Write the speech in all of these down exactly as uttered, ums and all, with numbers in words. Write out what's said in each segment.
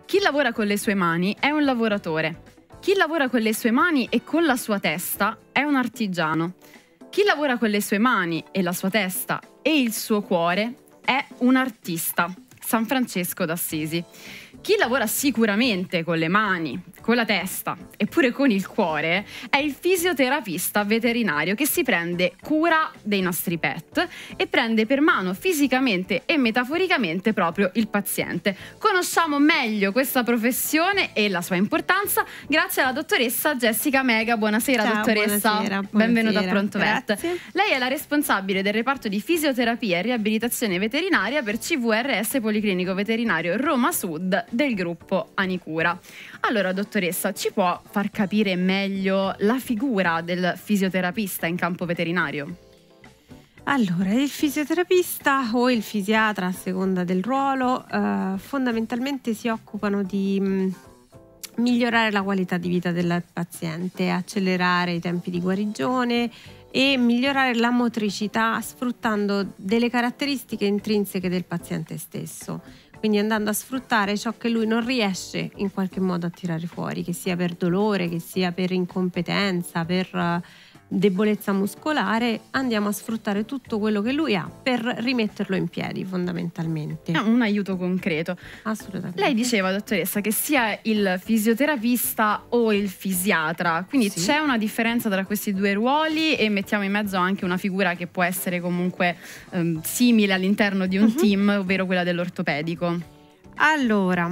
Chi lavora con le sue mani è un lavoratore. Chi lavora con le sue mani e con la sua testa è un artigiano. Chi lavora con le sue mani e la sua testa e il suo cuore è un artista. San Francesco d'Assisi. Chi lavora sicuramente con le mani, con la testa e pure con il cuore è il fisioterapista veterinario che si prende cura dei nostri pet e prende per mano fisicamente e metaforicamente proprio il paziente. Conosciamo meglio questa professione e la sua importanza grazie alla dottoressa Jessica Mega. Buonasera. Ciao, dottoressa. Buonasera, buonasera. Benvenuta a Pronto Vet. Grazie. Lei è la responsabile del reparto di fisioterapia e riabilitazione veterinaria per C V R S Policlinico Veterinario Roma Sud del gruppo Anicura. Allora, dottoressa, ci può far capire meglio la figura del fisioterapista in campo veterinario? Allora, il fisioterapista o il fisiatra, a seconda del ruolo, eh, fondamentalmente si occupano di mh, migliorare la qualità di vita del paziente, accelerare i tempi di guarigione e migliorare la motricità sfruttando delle caratteristiche intrinseche del paziente stesso. Quindi andando a sfruttare ciò che lui non riesce in qualche modo a tirare fuori, che sia per dolore, che sia per incompetenza, per uh, debolezza muscolare, andiamo a sfruttare tutto quello che lui ha per rimetterlo in piedi fondamentalmente. È un aiuto concreto. Assolutamente. Lei diceva, dottoressa, che sia il fisioterapista o il fisiatra, quindi sì, c'è una differenza tra questi due ruoli e mettiamo in mezzo anche una figura che può essere comunque um, simile all'interno di un uh-huh. team, ovvero quella dell'ortopedico. Allora,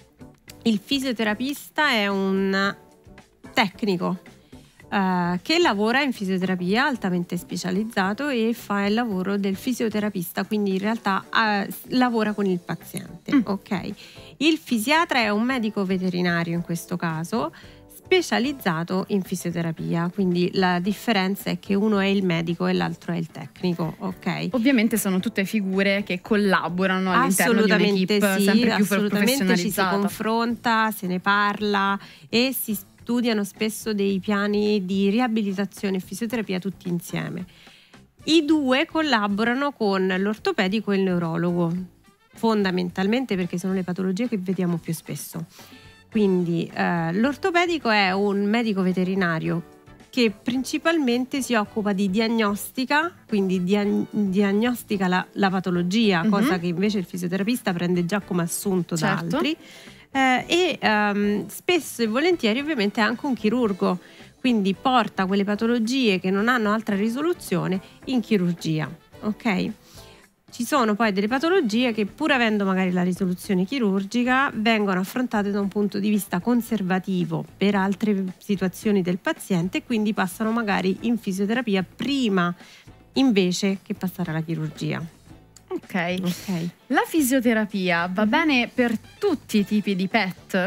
il fisioterapista è un tecnico Uh, che lavora in fisioterapia, altamente specializzato, e fa il lavoro del fisioterapista, quindi in realtà uh, lavora con il paziente. Mm. Ok. Il fisiatra è un medico veterinario in questo caso, specializzato in fisioterapia, quindi la differenza è che uno è il medico e l'altro è il tecnico. Ok. Ovviamente sono tutte figure che collaborano all'interno di un'equipe sì, sempre più professionalizzata. Ci si confronta, se ne parla e si studiano spesso dei piani di riabilitazione e fisioterapia tutti insieme. I due collaborano con l'ortopedico e il neurologo, fondamentalmente perché sono le patologie che vediamo più spesso. Quindi eh, l'ortopedico è un medico veterinario che principalmente si occupa di diagnostica, quindi dia- diagnostica la, la patologia, mm-hmm. cosa che invece il fisioterapista prende già come assunto certo. da altri. Eh, e um, spesso e volentieri ovviamente è anche un chirurgo, quindi porta quelle patologie che non hanno altra risoluzione in chirurgia. Ok? Ci sono poi delle patologie che, pur avendo magari la risoluzione chirurgica, vengono affrontate da un punto di vista conservativo per altre situazioni del paziente e quindi passano magari in fisioterapia prima invece che passare alla chirurgia. Okay. ok. La fisioterapia va bene per tutti i tipi di pet?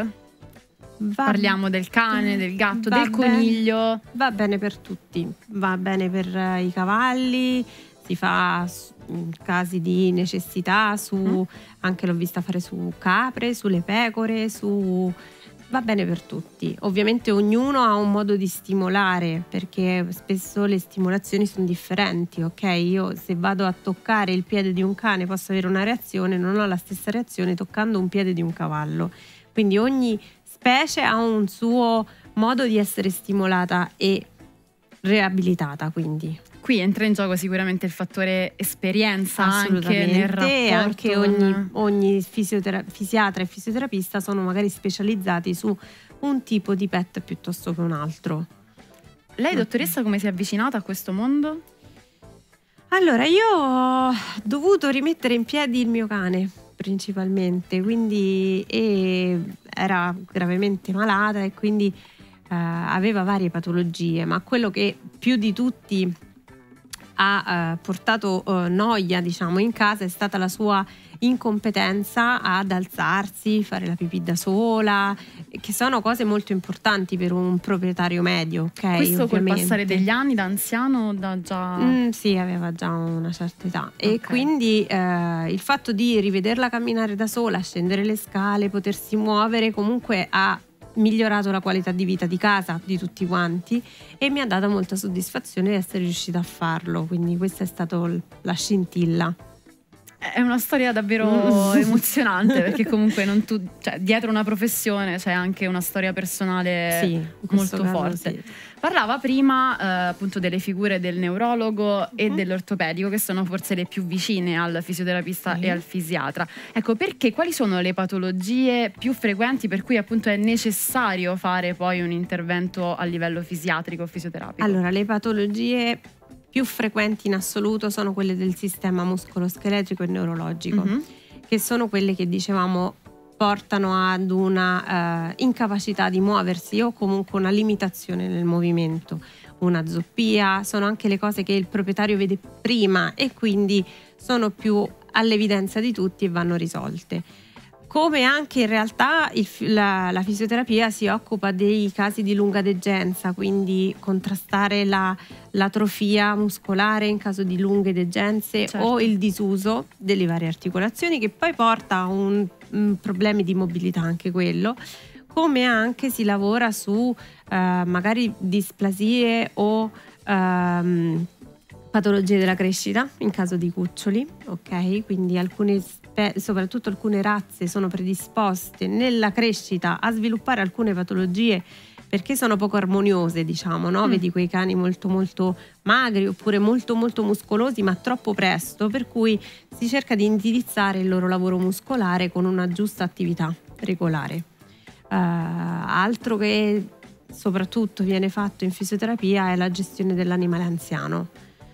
Va Parliamo del cane, del gatto, del coniglio. Bene, va bene per tutti. Va bene per uh, i cavalli, si fa in casi di necessità, su mm. anche l'ho vista fare su capre, sulle pecore, su... Va bene per tutti. Ovviamente ognuno ha un modo di stimolare, perché spesso le stimolazioni sono differenti, ok? Io se vado a toccare il piede di un cane posso avere una reazione, non ho la stessa reazione toccando un piede di un cavallo. Quindi ogni specie ha un suo modo di essere stimolata e riabilitata, quindi. Qui entra in gioco sicuramente il fattore esperienza anche nel rapporto. E anche ogni, ogni fisiotera- fisiatra e fisioterapista sono magari specializzati su un tipo di pet piuttosto che un altro. Lei, dottoressa, come si è avvicinata a questo mondo? Allora, io ho dovuto rimettere in piedi il mio cane principalmente, quindi e era gravemente malata e quindi eh, aveva varie patologie, ma quello che più di tutti ha uh, portato uh, noia, diciamo, in casa è stata la sua incompetenza ad alzarsi, fare la pipì da sola, che sono cose molto importanti per un proprietario medio, ok? Questo ovviamente. Col passare degli anni, da anziano, da già... Mm, sì, aveva già una certa età. Okay. E quindi eh, il fatto di rivederla camminare da sola, scendere le scale, potersi muovere, comunque ha migliorato la qualità di vita di casa di tutti quanti e mi ha dato molta soddisfazione di essere riuscita a farlo, quindi questa è stata la scintilla. È una storia davvero emozionante, perché comunque non tu, cioè, dietro una professione c'è anche una storia personale sì, molto forte. Sì. Parlava prima eh, appunto delle figure del neurologo uh-huh. e dell'ortopedico, che sono forse le più vicine al fisioterapista uh-huh. e al fisiatra. Ecco, perché quali sono le patologie più frequenti per cui appunto è necessario fare poi un intervento a livello fisiatrico o fisioterapico? Allora, le patologie più frequenti in assoluto sono quelle del sistema muscoloscheletrico e neurologico, uh-huh. che sono quelle che dicevamo portano ad una uh, incapacità di muoversi o comunque una limitazione nel movimento, una zoppia. Sono anche le cose che il proprietario vede prima e quindi sono più all'evidenza di tutti e vanno risolte. Come anche in realtà il, la, la fisioterapia si occupa dei casi di lunga degenza, quindi contrastare la, l'atrofia muscolare in caso di lunghe degenze, certo. o il disuso delle varie articolazioni, che poi porta a un, un problemi di mobilità anche quello. Come anche si lavora su uh, magari displasie o um, patologie della crescita in caso di cuccioli, ok? Quindi alcune soprattutto alcune razze sono predisposte nella crescita a sviluppare alcune patologie perché sono poco armoniose, diciamo, no? Mm. Vedi quei cani molto molto magri oppure molto molto muscolosi ma troppo presto, per cui si cerca di indirizzare il loro lavoro muscolare con una giusta attività regolare. Uh, altro che soprattutto viene fatto in fisioterapia è la gestione dell'animale anziano.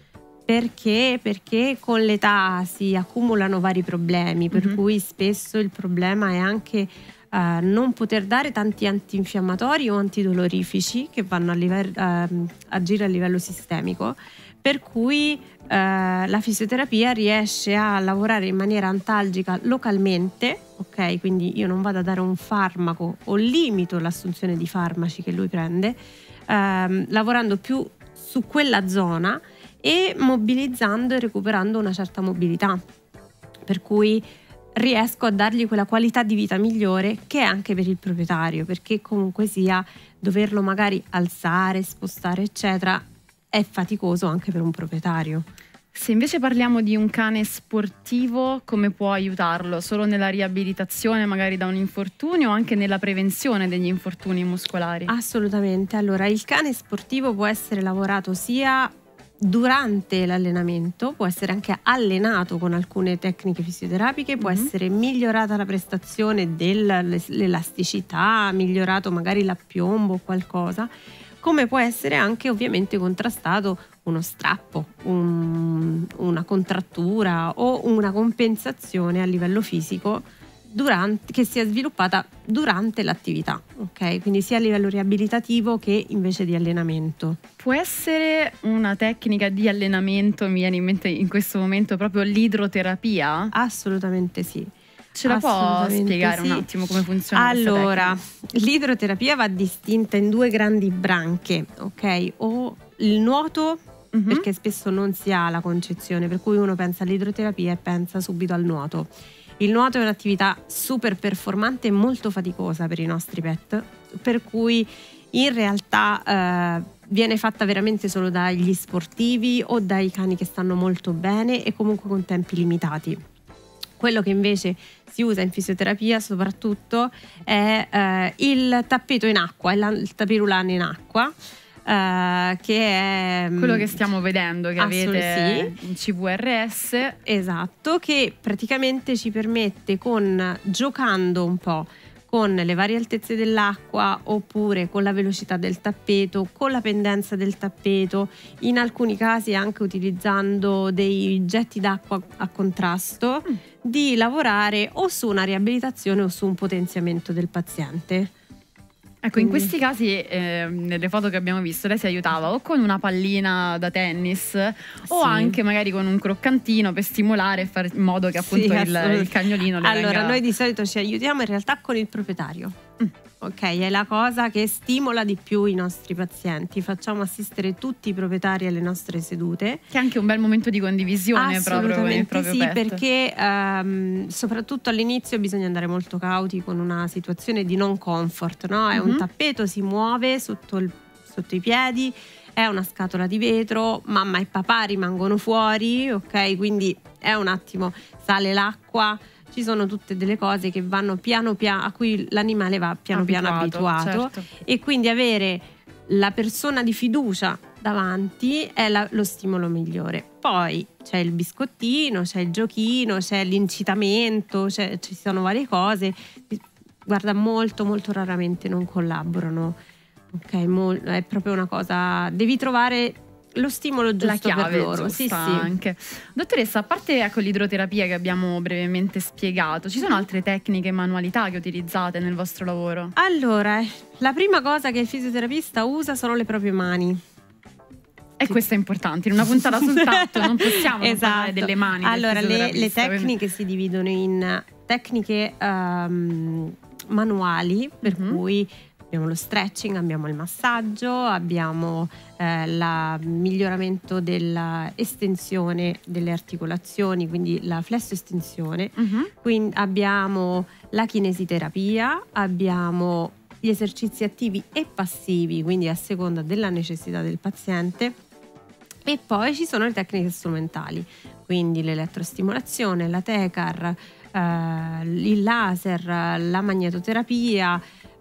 Perché? Perché con l'età si accumulano vari problemi, per mm-hmm. cui spesso il problema è anche uh, non poter dare tanti antinfiammatori o antidolorifici che vanno a livello, uh, agire a livello sistemico, per cui uh, la fisioterapia riesce a lavorare in maniera antalgica localmente, ok? Quindi io non vado a dare un farmaco o limito l'assunzione di farmaci che lui prende, uh, lavorando più su quella zona e mobilizzando e recuperando una certa mobilità, per cui riesco a dargli quella qualità di vita migliore che è anche per il proprietario, perché comunque sia doverlo magari alzare, spostare eccetera è faticoso anche per un proprietario. Se invece parliamo di un cane sportivo, come può aiutarlo? Solo nella riabilitazione magari da un infortunio o anche nella prevenzione degli infortuni muscolari? Assolutamente, allora il cane sportivo può essere lavorato sia durante l'allenamento, può essere anche allenato con alcune tecniche fisioterapiche, può mm-hmm. essere migliorata la prestazione dell'elasticità, migliorato magari l'appiombo o qualcosa, come può essere anche ovviamente contrastato uno strappo, un, una contrattura o una compensazione a livello fisico durante, che sia sviluppata durante l'attività, ok? Quindi sia a livello riabilitativo che invece di allenamento. Può essere una tecnica di allenamento, mi viene in mente in questo momento proprio l'idroterapia? Assolutamente sì. Ce la può spiegare sì. un attimo come funziona? Allora, l'idroterapia va distinta in due grandi branche, ok? O il nuoto, mm-hmm. perché spesso non si ha la concezione, per cui uno pensa all'idroterapia e pensa subito al nuoto. Il nuoto è un'attività super performante e molto faticosa per i nostri pet, per cui in realtà eh, viene fatta veramente solo dagli sportivi o dai cani che stanno molto bene e comunque con tempi limitati. Quello che invece si usa in fisioterapia soprattutto è eh, il tappeto in acqua, il tapirulano in acqua, Uh, che è quello che stiamo vedendo, che avete sì. in C V R S. Esatto, che praticamente ci permette, con giocando un po' con le varie altezze dell'acqua oppure con la velocità del tappeto, con la pendenza del tappeto, in alcuni casi anche utilizzando dei getti d'acqua a contrasto, mm. di lavorare o su una riabilitazione o su un potenziamento del paziente. Ecco, in questi casi, eh, nelle foto che abbiamo visto, lei si aiutava o con una pallina da tennis sì. o anche magari con un croccantino per stimolare e fare in modo che appunto sì, il, il cagnolino le Allora, venga... noi di solito ci aiutiamo in realtà con il proprietario. Mm. Ok, è la cosa che stimola di più i nostri pazienti. Facciamo assistere tutti i proprietari alle nostre sedute. Che è anche un bel momento di condivisione proprio con il proprio sì, pet. perché um, soprattutto all'inizio bisogna andare molto cauti con una situazione di non comfort, no? È mm-hmm. un tappeto, si muove sotto, il, sotto i piedi, è una scatola di vetro, mamma e papà rimangono fuori, ok? Quindi è un attimo, sale l'acqua, ci sono tutte delle cose che vanno piano piano, a cui l'animale va piano Abituato, piano abituato, certo. e quindi avere la persona di fiducia davanti è la, lo stimolo migliore. Poi c'è il biscottino, c'è il giochino, c'è l'incitamento, c'è, ci sono varie cose. Guarda, molto molto raramente non collaborano, ok? Mol- è proprio una cosa, devi trovare lo stimolo giusto, la chiave per loro. giusta, sì, sì. Anche. Dottoressa, a parte ecco, l'idroterapia che abbiamo brevemente spiegato, ci sono altre tecniche e manualità che utilizzate nel vostro lavoro? Allora, la prima cosa che il fisioterapista usa sono le proprie mani. E questo è importante, in una puntata sul tatto non possiamo esatto. non parlare delle mani del allora, le, le tecniche quindi... si dividono in tecniche um, manuali, per mm-hmm. cui abbiamo lo stretching, abbiamo il massaggio, abbiamo eh, il miglioramento dell'estensione delle articolazioni, quindi la flessoestensione, mm-hmm. quindi abbiamo la kinesiterapia, abbiamo gli esercizi attivi e passivi, quindi a seconda della necessità del paziente, e poi ci sono le tecniche strumentali, quindi l'elettrostimolazione, la Tecar, eh, il laser, la magnetoterapia,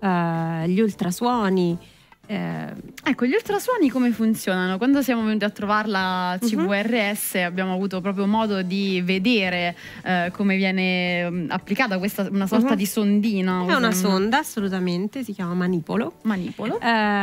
Uh, gli ultrasuoni. Eh. Ecco, gli ultrasuoni come funzionano? Quando siamo venuti a trovarla a C V R S uh-huh. abbiamo avuto proprio modo di vedere uh, come viene um, applicata questa, una sorta uh-huh. di sondina. È una sonda, assolutamente, si chiama manipolo. Manipolo.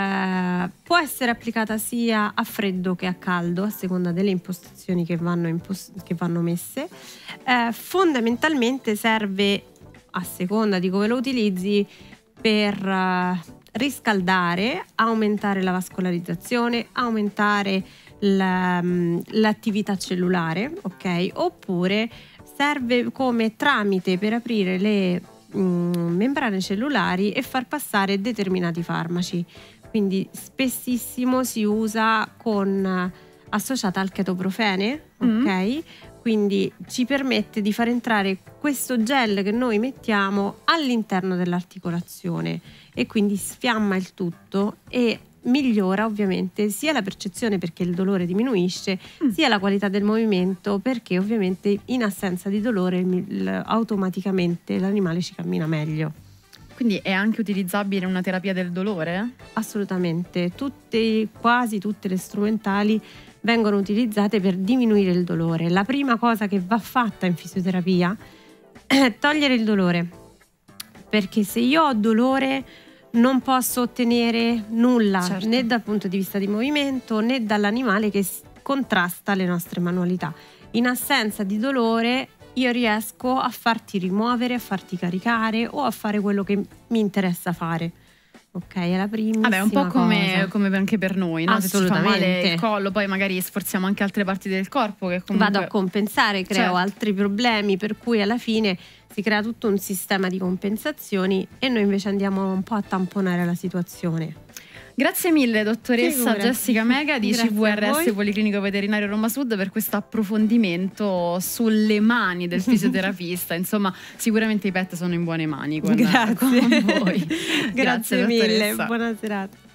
Uh, può essere applicata sia a freddo che a caldo, a seconda delle impostazioni che vanno, impost- che vanno messe. Uh, fondamentalmente serve, a seconda di come lo utilizzi, per uh, riscaldare, aumentare la vascolarizzazione, aumentare la, um, l'attività cellulare, ok? Oppure serve come tramite per aprire le um, membrane cellulari e far passare determinati farmaci. Quindi spessissimo si usa con uh, associata al chetoprofene, ok? Mm. Quindi ci permette di far entrare questo gel che noi mettiamo all'interno dell'articolazione e quindi sfiamma il tutto e migliora ovviamente sia la percezione, perché il dolore diminuisce, mm. sia la qualità del movimento, perché ovviamente in assenza di dolore il, automaticamente l'animale ci cammina meglio. Quindi è anche utilizzabile in una terapia del dolore? Assolutamente, tutte, quasi tutte le strumentali vengono utilizzate per diminuire il dolore. La prima cosa che va fatta in fisioterapia è togliere il dolore, perché se io ho dolore non posso ottenere nulla, certo. né dal punto di vista di movimento né dall'animale che contrasta le nostre manualità. In assenza di dolore io riesco a farti rimuovere, a farti caricare o a fare quello che mi interessa fare. Ok, è la primissima Vabbè, un po' come, cosa. come anche per noi, no? Se ci fa male il collo, poi magari sforziamo anche altre parti del corpo che comunque... Vado a compensare, creo certo. altri problemi, per cui alla fine si crea tutto un sistema di compensazioni e noi invece andiamo un po' a tamponare la situazione. Grazie mille dottoressa Figurati. Jessica Mega di C V R S Policlinico Veterinario Roma Sud per questo approfondimento sulle mani del fisioterapista. Insomma, sicuramente i pet sono in buone mani con, Grazie. con voi. Grazie, Grazie mille, buona serata.